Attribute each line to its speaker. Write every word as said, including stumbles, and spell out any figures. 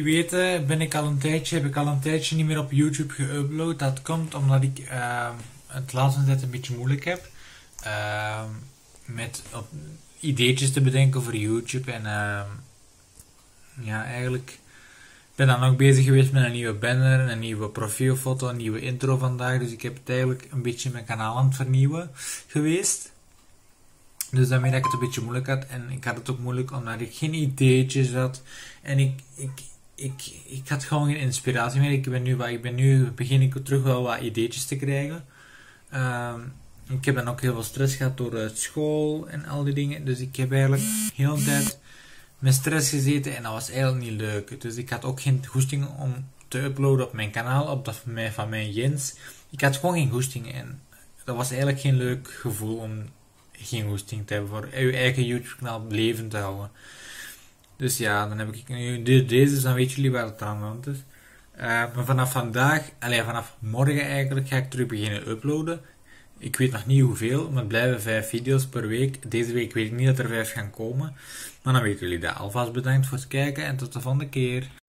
Speaker 1: jullie weten ben ik al een tijdje, heb ik al een tijdje niet meer op YouTube geüpload. Dat komt omdat ik uh, het laatste tijd een beetje moeilijk heb. Uh, met op, ideetjes te bedenken voor YouTube. En uh, ja, eigenlijk ben dan ook bezig geweest met een nieuwe banner, een nieuwe profielfoto, een nieuwe intro vandaag. Dus ik heb het eigenlijk een beetje mijn kanaal aan het vernieuwen geweest. Dus daarmee dat ik het een beetje moeilijk had. En ik had het ook moeilijk omdat ik geen ideetjes had. En ik, ik, ik, ik had gewoon geen inspiratie meer. Ik ben nu, ik ben nu begin ik terug wel wat ideetjes te krijgen. Uh, ik heb dan ook heel veel stress gehad door uh, school en al die dingen. Dus ik heb eigenlijk heel de tijd met stress gezeten. En dat was eigenlijk niet leuk. Dus ik had ook geen goesting om te uploaden op mijn kanaal. Op dat van mijn, van mijn Jens. Ik had gewoon geen goesting. En dat was eigenlijk geen leuk gevoel om geen goesting te hebben voor je eigen YouTube kanaal levend te houden. Dus ja, dan heb ik nu deze, dus dan weten jullie waar het aan de hand is. Uh, maar vanaf vandaag, allee, vanaf morgen eigenlijk, ga ik terug beginnen uploaden. Ik weet nog niet hoeveel, maar het blijven vijf video's per week. Deze week weet ik niet dat er vijf gaan komen. Maar dan weten jullie dat. Alvast bedankt voor het kijken en tot de volgende keer.